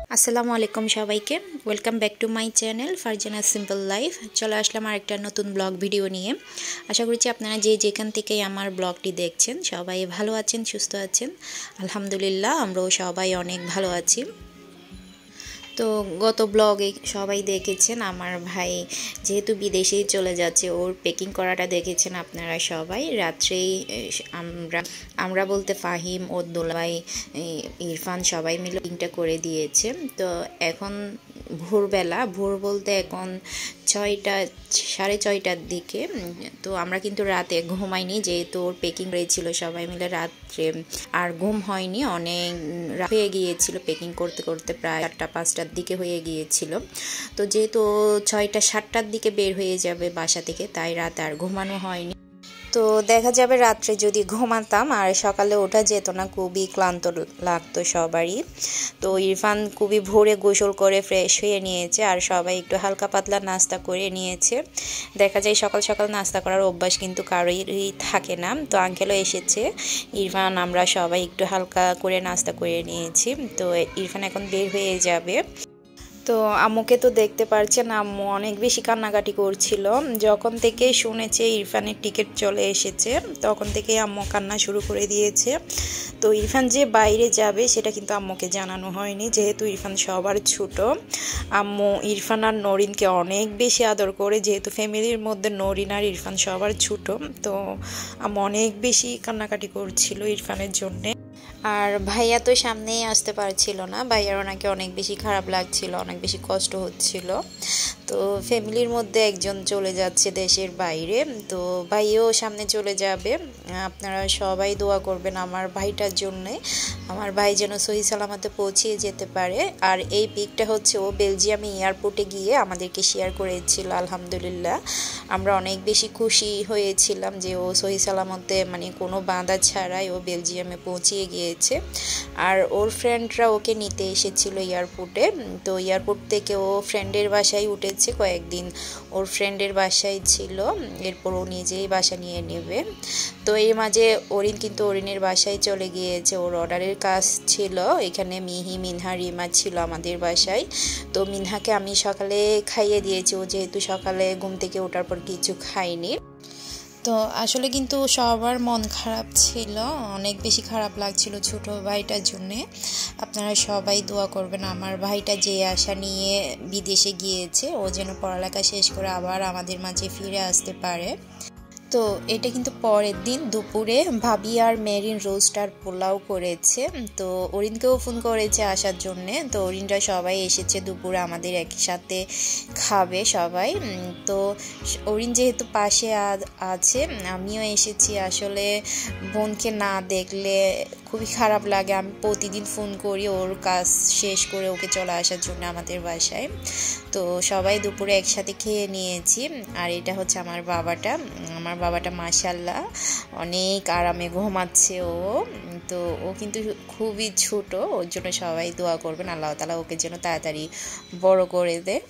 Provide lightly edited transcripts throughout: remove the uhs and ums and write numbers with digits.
আসসালামু আলাইকুম সবাইকে welcome back to my channel Farzana simple life. চলে আসলাম আরেকটা নতুন ব্লগ ভিডিও নিয়ে। আশা করছি আপনারা যেখান থেকেই আমার ব্লগটি দেখছেন সবাই ভালো আছেন, সুস্থ আছেন। আলহামদুলিল্লাহ আমরাও সবাই অনেক ভালো আছি। তো গত ব্লগে সবাই দেখেছেন আমার ভাই যেহেতু বিদেশেই চলে যাচ্ছে, ওর প্যাকিং করাটা দেখেছেন আপনারা সবাই। রাত্রেই আমরা বলতে ফাহিম, ওর দুলাভাই, ইরফান সবাই মিলে প্যাকিংটা করে দিয়েছে। তো এখন ভোরবেলা, ভোর বলতে এখন 6টা 6:30টার দিকে। তো আমরা কিন্তু রাতে ঘুমাইনি, যেহেতু ওর প্যাকিং রয়েছিল সবাই মিলে রাত্রে আর ঘুম হয়নি, অনেক রাত হয়ে গিয়েছিল প্যাকিং করতে করতে, প্রায় 4টা-5টার দিকে হয়ে গিয়েছিল। তো যেহেতু 6টা-7টার দিকে বের হয়ে যাবে বাসা থেকে, তাই রাত আর ঘুমানো হয়নি। তো দেখা যাবে রাত্রে যদি ঘুমাতাম আর সকালে ওঠা যেত না, খুবই ক্লান্ত লাগতো সবারই। তো ইরফান খুবই ভোরে গোসল করে ফ্রেশ হয়ে নিয়েছে আর সবাই একটু হালকা পাতলা নাস্তা করে নিয়েছে। দেখা যায় সকাল সকাল নাস্তা করার অভ্যাস কিন্তু কারোরই থাকে না। তো আঙ্কেলও এসেছে, ইরফান আমরা সবাই একটু হালকা করে নাস্তা করে নিয়েছি। তো ইরফান এখন বের হয়ে যাবে। তো আম্মুকে তো দেখতে পারছেন, আম্মু অনেক বেশি কান্নাকাটি করছিল। যখন থেকে শুনেছে ইরফানের টিকিট চলে এসেছে তখন থেকে আম্মু কান্না শুরু করে দিয়েছে। তো ইরফান যে বাইরে যাবে সেটা কিন্তু আম্মুকে জানানো হয়নি, যেহেতু ইরফান সবার ছোট। আম্মু ইরফান আর নরিনকে অনেক বেশি আদর করে, যেহেতু ফ্যামিলির মধ্যে নরিন আর ইরফান সবার ছোট। তো আম্মু অনেক বেশি কান্নাকাটি করছিল ইরফানের জন্যে। আর ভাইয়া তো সামনেই আসতে পারছিল না, ভাইয়ার ওনাকে অনেক বেশি খারাপ লাগছিল, অনেক বেশি কষ্ট হচ্ছিল। তো ফ্যামিলির মধ্যে একজন চলে যাচ্ছে দেশের বাইরে, তো ভাইও সামনে চলে যাবে। আপনারা সবাই দোয়া করবেন আমার ভাইটার জন্যে, আমার ভাই যেন সহি সালামতে পৌঁছিয়ে যেতে পারে। আর এই পিকটা হচ্ছে ও বেলজিয়ামে এয়ারপোর্টে গিয়ে আমাদেরকে শেয়ার করেছিল। আলহামদুলিল্লাহ আমরা অনেক বেশি খুশি হয়েছিলাম যে ও সহি সালামতে, মানে কোনো বাধা ছাড়াই ও বেলজিয়ামে পৌঁছিয়ে গিয়েছে। আর ওর ফ্রেন্ডরা ওকে নিতে এসেছিল এয়ারপোর্টে। তো এয়ারপোর্ট থেকে ও ফ্রেন্ডের বাসায় উঠেছে, কয়েকদিন ওর ফ্রেন্ডের বাসায় ছিল, এরপর ও নিজেই বাসা নিয়ে নেবে। তো এর মাঝে অরিনের বাসায় চলে গিয়েছে, ওর অর্ডারের কাজ ছিল। এখানে মিহি, মিনহা, রিমা ছিল আমাদের বাসায়। তো মিনহাকে আমি সকালে খাইয়ে দিয়েছি, ও যেহেতু সকালে ঘুম থেকে ওঠার পর কিছু খায়নি। তো আসলে কিন্তু সবার মন খারাপ ছিল, অনেক বেশি খারাপ লাগছিল ছোট ভাইটার জন্যে। আপনারা সবাই দোয়া করবেন আমার ভাইটা যে আশা নিয়ে বিদেশে গিয়েছে, ও যেন পড়ালেখা শেষ করে আবার আমাদের মাঝে ফিরে আসতে পারে। তো এটা কিন্তু পরের দিন দুপুরে ভাবি আর মেরিন রোস্ট আর পোলাও করেছে। তো অরিনকেও ফোন করেছে আসার জন্যে। তো অরিনরা সবাই এসেছে দুপুরে আমাদের একসাথে খাবে সবাই। তো অরিন যেহেতু পাশে আছে, আমিও এসেছি। আসলে বোনকে না দেখলে খুবই খারাপ লাগে, আমি প্রতিদিন ফোন করি ওর কাজ শেষ করে ওকে চলে আসার জন্য আমাদের বাসায়। তো সবাই দুপুরে একসাথে খেয়ে নিয়েছি। আর এটা হচ্ছে আমার বাবাটা মাশাআল্লাহ অনেক আরামে ঘুমাচ্ছে ও। তো ও কিন্তু খুবই ছোট, ওর জন্য সবাই দোয়া করবেন আল্লাহ তাআলা ওকে যেন তাড়াতাড়ি বড় করে দেয়।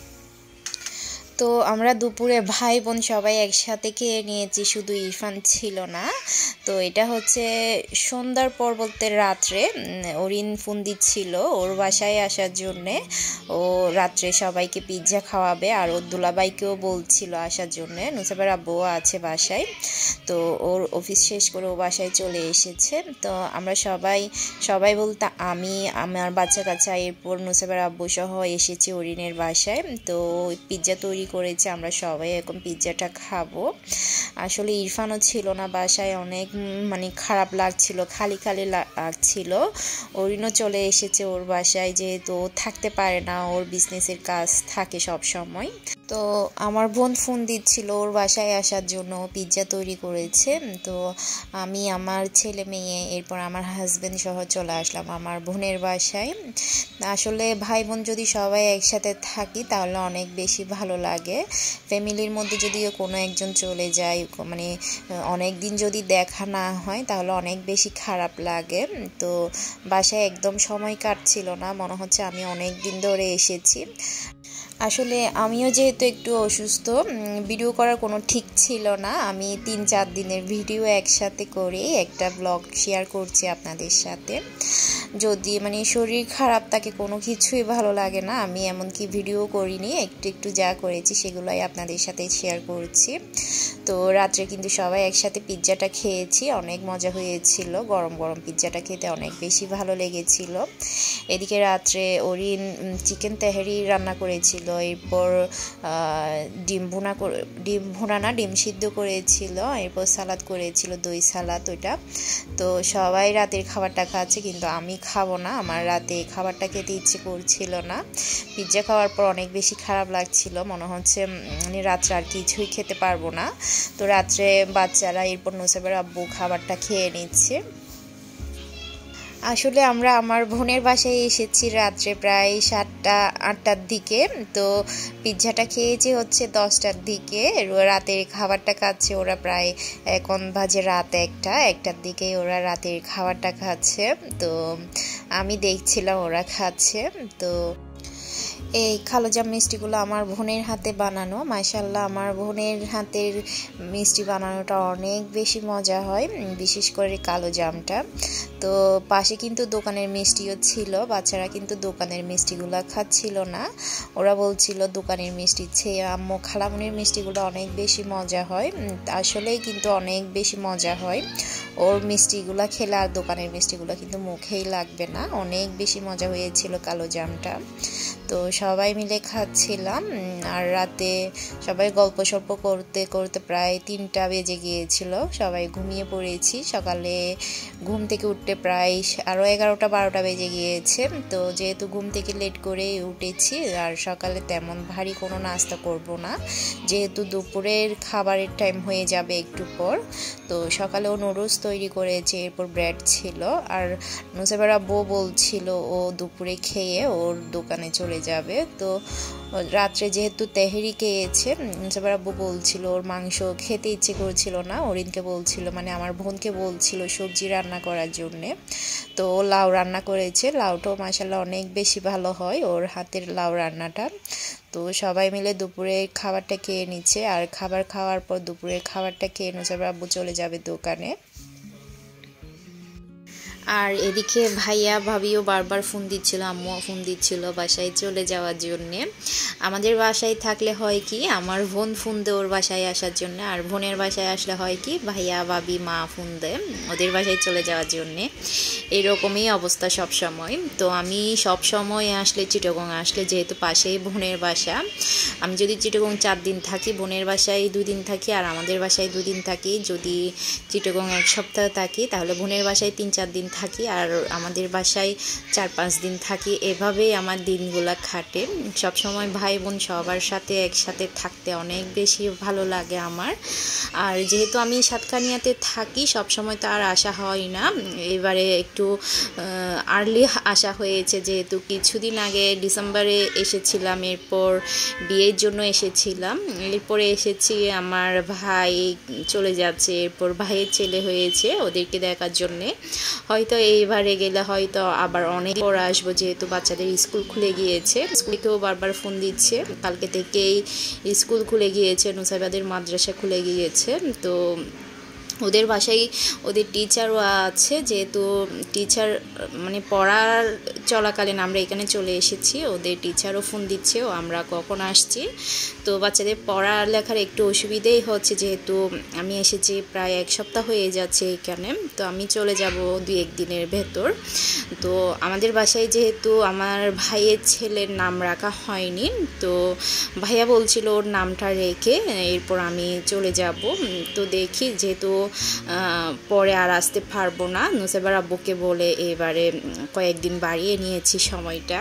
তো আমরা দুপুরে ভাই বোন সবাই একসাথে খেয়ে নিয়েছি, শুধু ইরফান ছিল না। তো এটা হচ্ছে সন্ধ্যার পর বলতে রাত্রে অরিন ফোন দিচ্ছিল ওর বাসায় আসার জন্যে। ও রাত্রে সবাইকে পিৎজা খাওয়াবে আর ওর দুলাভাইকেও বলছিল আসার জন্যে। নুসাইবার আব্বুও আছে বাসায়। তো ওর অফিস শেষ করে ও বাসায় চলে এসেছে। তো আমরা সবাই বলতে আমি, আমার বাচ্চা কাচ্চা, এরপর নুসাইবার আব্বু সহ এসেছি অরিনের বাসায়। তো পিৎজা তৈরি করেছে, আমরা সবাই এখন পিৎজাটা খাবো। আসলে ইরফানও ছিল না বাসায়, অনেক মানে খারাপ লাগছিল, খালি লাগছিল। অরিনও চলে এসেছে ওর বাসায়, যেহেতু থাকতে পারে না, ওর বিজনেসের কাজ থাকে সব সময়। তো আমার বোন ফোন দিচ্ছিল ওর বাসায় আসার জন্য, পিৎজা তৈরি করেছে। তো আমি, আমার ছেলে মেয়ে, এরপর আমার হাজবেন্ড সহ চলে আসলাম আমার বোনের বাসায়। আসলে ভাই বোন যদি সবাই একসাথে থাকি তাহলে অনেক বেশি ভালো লাগে। ফ্যামিলির মধ্যে যদি কোনো একজন চলে যায়, মানে অনেক দিন যদি দেখা না হয় তাহলে অনেক বেশি খারাপ লাগে। তো বাসায় একদম সময় কাটছিল না, মনে হচ্ছে আমি অনেক দিন ধরে এসেছি। আসলে আমিও যেহেতু একটু অসুস্থ, ভিডিও করার কোনো ঠিক ছিল না। আমি 3-4 দিনের ভিডিও একসাথে করে একটা ব্লগ শেয়ার করছি আপনাদের সাথে। যদি মানে শরীর খারাপ থাকে, কোনো কিছুই ভালো লাগে না, আমি এমনকি ভিডিও করিনি, একটু একটু যা করেছি সেগুলোই আপনাদের সাথে শেয়ার করছি। তো রাত্রে কিন্তু সবাই একসাথে পিৎজাটা খেয়েছি, অনেক মজা হয়েছিল। গরম গরম পিৎজাটা খেতে অনেক বেশি ভালো লেগেছিল। এদিকে রাত্রে অরিন চিকেন তেহারি রান্না করেছিল, এরপর ডিম ভুনা না ডিম সিদ্ধ করেছিল, এরপর সালাদ করেছিল, দই সালাদ ওইটা। তো সবাই রাতের খাবারটা খাচ্ছে, কিন্তু আমি খাবো না, আমার রাতে খাবারটা খেতে ইচ্ছে করছিল না। পিৎজা খাওয়ার পর অনেক বেশি খারাপ লাগছিল, মনে হচ্ছে মানে রাত্রে আর কিছুই খেতে পারবো না। তো রাত্রে বাচ্চারা এরপর নুসাইবার আব্বু খাবারটা খেয়ে নিচ্ছে। আসলে আমরা আমার বোনের বাসায় এসেছি রাত্রে প্রায় 7টা-8টার দিকে। তো পিৎজাটা খেয়েছি হচ্ছে 10টার দিকে, রাতের খাবারটা খাচ্ছে ওরা প্রায় এখন বাজে রাত 1টার দিকে ওরা রাতের খাবারটা খাচ্ছে। তো আমি দেখছিলাম ওরা খাচ্ছে। তো এই কালোজাম মিষ্টিগুলো আমার বোনের হাতে বানানো, মাশাআল্লাহ আমার বোনের হাতের মিষ্টি বানানোটা অনেক বেশি মজা হয়, বিশেষ করে কালোজামটা। তো পাশে কিন্তু দোকানের মিষ্টিও ছিল, বাচ্চারা কিন্তু দোকানের মিষ্টিগুলো খাচ্ছিল না, ওরা বলছিল দোকানের মিষ্টি চেয়ে আম্মু খালামুনির মিষ্টিগুলো অনেক বেশি মজা হয়। আসলেই কিন্তু অনেক বেশি মজা হয়, ওর মিষ্টিগুলো খেলে আর দোকানের মিষ্টিগুলো কিন্তু মুখেই লাগবে না, অনেক বেশি মজা হয়েছিল কালোজামটা। তো সবাই মিলে খাচ্ছিলাম, আর রাতে সবাই গল্প সল্প করতে করতে প্রায় 3টা বেজে গিয়েছিল, সবাই ঘুমিয়ে পড়েছি। সকালে ঘুম থেকে উঠতে প্রায় আরও 11টা-12টা বেজে গিয়েছে। তো যেহেতু ঘুম থেকে লেট করে উঠেছি, আর সকালে তেমন ভারী কোনো নাস্তা করব না, যেহেতু দুপুরের খাবারের টাইম হয়ে যাবে একটু পর। তো সকালেও নুডলস তৈরি করেছে, এরপর ব্রেড ছিল। আর নুসাইবার আব্বু বলছিল ও দুপুরে খেয়ে ওর দোকানে চলে যাবে। তো রাত্রে যেহেতু তেহারি খেয়েছে, নুসাইবার আব্বু বলছিল ওর মাংস খেতে ইচ্ছে করছিল না, অরিনকে বলছিল মানে আমার বোনকে বলছিল সবজি রান্না করার জন্যে। তো লাউ রান্না করেছে, লাউটাও মাশাআল্লাহ অনেক বেশি ভালো হয় ওর হাতের লাউ রান্নাটা। তো সবাই মিলে দুপুরে খাবারটা খেয়ে নিচ্ছে, আর খাবার খাওয়ার পর দুপুরের খাবারটা খেয়ে নুসাইবার আব্বু চলে যাবে দোকানে। আর এদিকে ভাইয়া ভাবিও বারবার ফোন দিচ্ছিল, আম্মুও ফোন দিচ্ছিল বাসায় চলে যাওয়ার জন্যে। আমাদের বাসায় থাকলে হয় কি আমার বোন ফোন দেয় ওর বাসায় আসার জন্য, আর বোনের বাসায় আসলে হয় কি ভাইয়া ভাবি মা ফোন দেয় ওদের বাসায় চলে যাওয়ার জন্যে। এরকমই অবস্থা সব সময়। তো আমি সব সময় আসলে চিটাগং আসলে, যেহেতু পাশেই বোনের বাসা, আমি যদি চিটাগং 4 দিন থাকি, বোনের বাসায় 2 দিন থাকি, আর আমাদের বাসায় 2 দিন থাকি। যদি চিটাগং 1 সপ্তাহ থাকি, তাহলে বোনের বাসায় 3-4 দিন থাকি, আর আমাদের বাসায় 4-5 দিন থাকি। এভাবেই আমার দিনগুলো কাটে। সব সময় ভাই বোন সবার সাথে একসাথে থাকতে অনেক বেশি ভালো লাগে আমার। আর যেহেতু আমি সাতকানিয়াতে থাকি, সব সময় তো আর আসা হয় না, এবারে একটু আর্লি আসা হয়েছে, যেহেতু কিছুদিন আগে ডিসেম্বরে এসেছিলাম, এরপর বিয়ের জন্য এসেছিলাম, এরপরে এসেছি আমার ভাই চলে যাচ্ছে, এরপর ভাইয়ের ছেলে হয়েছে, ওদেরকে দেখার জন্যে। হয়তো এইবারে গেলে হয়তো আবার অনেক পর আসবো, যেহেতু বাচ্চাদের স্কুল খুলে গিয়েছে। স্কুলেও বারবার ফোন দিচ্ছে, কালকে থেকেই স্কুল খুলে গিয়েছে, নুসাইবাদের মাদ্রাসা খুলে গিয়েছে। তো ওদের বাসায় ওদের টিচারও আছে, যেহেতু টিচার মানে পড়ার চলাকালীন আমরা এখানে চলে এসেছি, ওদের টিচারও ফোন দিচ্ছে ও আমরা কখন আসছি। তো বাচ্চাদের পড়ালেখার একটু অসুবিধেই হচ্ছে, যেহেতু আমি এসেছি প্রায় 1 সপ্তাহ হয়ে যাচ্ছে এখানে। তো আমি চলে যাব 2-1 দিনের ভেতর। তো আমাদের বাসায় যেহেতু আমার ভাইয়ের ছেলের নাম রাখা হয়নি, তো ভাইয়া বলছিল ওর নামটা রেখে এরপর আমি চলে যাব। তো দেখি, যেহেতু পরে আর আসতে পারবো না, নুসাইবার আব্বুকে বলে এবারে কয়েকদিন বাড়িয়ে নিয়েছি সময়টা।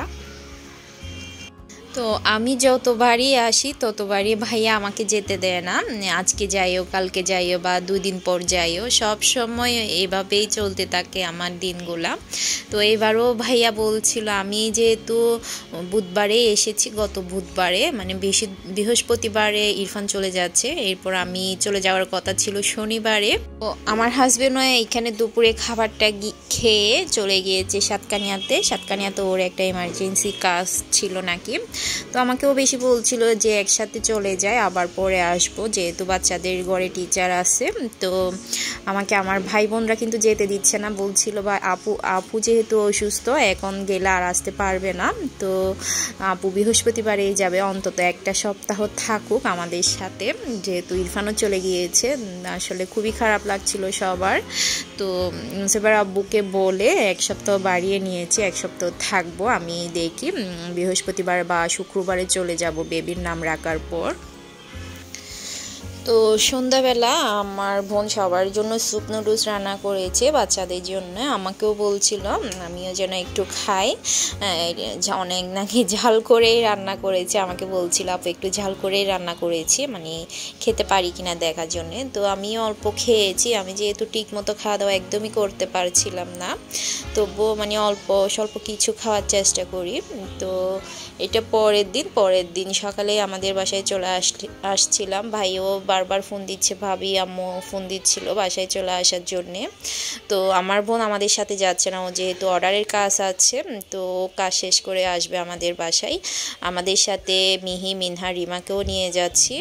তো আমি যতবারই আসি ততবারই ভাইয়া আমাকে যেতে দেয় না, আজকে যাইও কালকে যাইও বা 2 দিন পর যাইও, সব সময় এভাবেই চলতে থাকে আমার দিনগুলা। তো এবারও ভাইয়া বলছিল, আমি যেহেতু বুধবারে এসেছি, গত বুধবারে মানে বৃহস্পতিবারে ইরফান চলে যাচ্ছে, এরপর আমি চলে যাওয়ার কথা ছিল শনিবারে। তো আমার হাজবেন্ডও এখানে দুপুরে খাবারটা খেয়ে চলে গিয়েছে সাতকানিয়াতে ওর একটা এমার্জেন্সি কাজ ছিল নাকি। তো আমাকেও বেশি বলছিল যে একসাথে চলে যায় আবার পরে আসবো, যেহেতু বাচ্চাদের ঘরে টিচার আছে। তো আমাকে আমার ভাই বোনরা কিন্তু যেতে দিচ্ছে না, বলছিল বা আপু যেহেতু অসুস্থ এখন গেলে আর আসতে পারবে না, তো আপু বৃহস্পতিবারেই যাবে, অন্তত একটা সপ্তাহ থাকুক আমাদের সাথে, যেহেতু ইরফানও চলে গিয়েছে। আসলে খুবই খারাপ লাগছিল সবার। তো সেবার আব্বুকে বলে এক সপ্তাহ বাড়িয়ে নিয়েছি, এক সপ্তাহ থাকবো। আমি দেখি বৃহস্পতিবার বা শুক্রবারে চলে যাব বেবির নাম রাখার পর। তো সন্ধ্যাবেলা আমার বোন সবার জন্য স্যুপ নুডলস রান্না করেছে বাচ্চাদের জন্য, আমাকেও বলছিল আমিও যেন একটু খাই। অনেক নাকি ঝাল করেই রান্না করেছে, আমাকে বলছিল আপু একটু ঝাল করেই রান্না করেছি, মানে খেতে পারি কিনা দেখার জন্যে। তো আমিও অল্প খেয়েছি, আমি যেহেতু ঠিক মতো খাওয়া দাওয়া একদমই করতে পারছিলাম না, তবুও মানে অল্প স্বল্প কিছু খাওয়ার চেষ্টা করি। তো এটা পরের দিন সকালে আমাদের বাসায় চলে আসছিলাম। ভাইও বারবার ফোন দিচ্ছে, ভাবি আম্মু ফোন দিচ্ছিল বাসায় চলে আসার জন্যে। তো আমার বোন আমাদের সাথে যাচ্ছে না, ও যেহেতু অর্ডারের কাজ আছে, তো কাজ শেষ করে আসবে আমাদের বাসায়। আমাদের সাথে মিহি, মিনহা, রিমাকেও নিয়ে যাচ্ছি।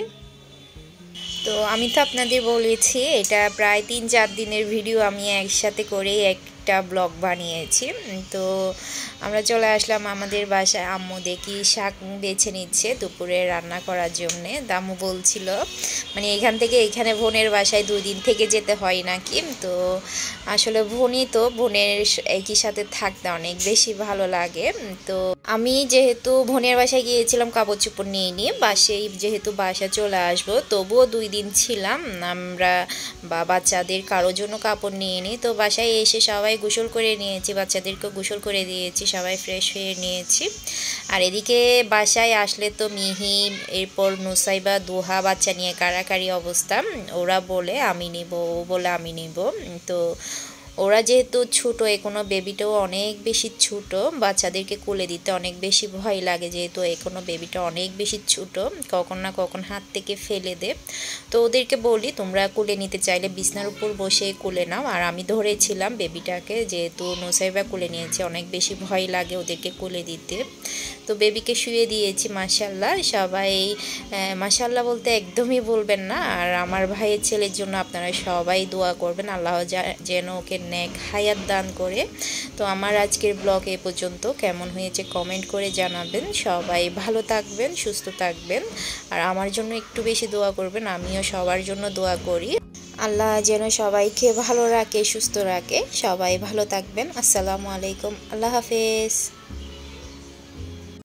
তো আমি তো আপনাদের বলেছি এটা প্রায় 3-4 দিনের ভিডিও আমি একসাথে করে একটা ব্লগ বানিয়েছি। তো আমরা চলে আসলাম আমাদের বাসায়, আম্মু দেখি শাক বেছে নিচ্ছে দুপুরে রান্না করার জন্যে। দামু বলছিল মানে এখান থেকে এখানে বোনের বাসায় 2 দিন থেকে যেতে হয় নাকি। তো আসলে বোনের একই সাথে থাকতে অনেক বেশি ভালো লাগে। তো আমি যেহেতু বোনের বাসায় গিয়েছিলাম কাপড় চোপড় নিয়ে নিয়ে, যেহেতু বাসা চলে আসবো, তবুও 2 দিন ছিলাম আমরা, বা বাচ্চাদের কারোর জন্য কাপড় নিয়ে নিই। তো বাসায় এসে সবাই গোসল করে নিয়েছি, বাচ্চাদেরকে গোসল করে দিয়েছি, সবাই ফ্রেশ হয়ে নিয়েছি। আর এদিকে বাসায় আসলে তো মিহি, এরপর নুসাইবা, দোহা বাচ্চা নিয়ে কারাকারি অবস্থা। ওরা বলে আমি নিব, ও বলে আমি নিব। তো ওরা যেহেতু ছোটো, এখনো বেবিটাও অনেক বেশি ছোট, বাচ্চাদেরকে কোলে দিতে অনেক বেশি ভয় লাগে, যেহেতু এখনো বেবিটা অনেক বেশি ছোট, কখন না কখন হাত থেকে ফেলে দে। তো ওদেরকে বলি তোমরা কোলে নিতে চাইলে বিছনার উপর বসে কোলে নাও। আর আমি ধরেছিলাম বেবিটাকে, যেহেতু নুসাইবা কোলে নিয়েছে, অনেক বেশি ভয় লাগে ওদেরকে কোলে দিতে। তো বেবিকে শুয়ে দিয়েছি। মাশাআল্লাহ, সবাই মাশাআল্লাহ বলতে একদমই বলবেন না। আর আমার ভাইয়ের ছেলের জন্য আপনারা সবাই দোয়া করবেন, আল্লাহ যেন ওকে নেক হায়াত দান করে। তো আমার আজকের ব্লগ এ পর্যন্ত, কেমন হয়েছে কমেন্ট করে জানাবেন। সবাই ভালো থাকবেন, সুস্থ থাকবেন, আর আমার জন্য একটু বেশি দোয়া করবেন, আমিও সবার জন্য দোয়া করি। আল্লাহ যেন সবাইকে ভালো রাখে, সুস্থ রাখে। সবাই ভালো থাকবেন। আসসালামু আলাইকুম, আল্লাহ হাফেজ।